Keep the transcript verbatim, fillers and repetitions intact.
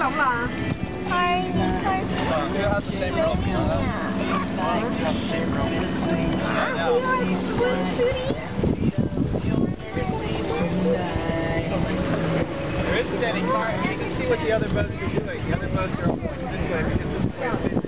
咁啊？係係。 You have the same rope, you know that? You have the same rope. Ah, we are swimsuiting. There isn't any car. You can see what the other boats are doing. The other boats are all going this way because this way.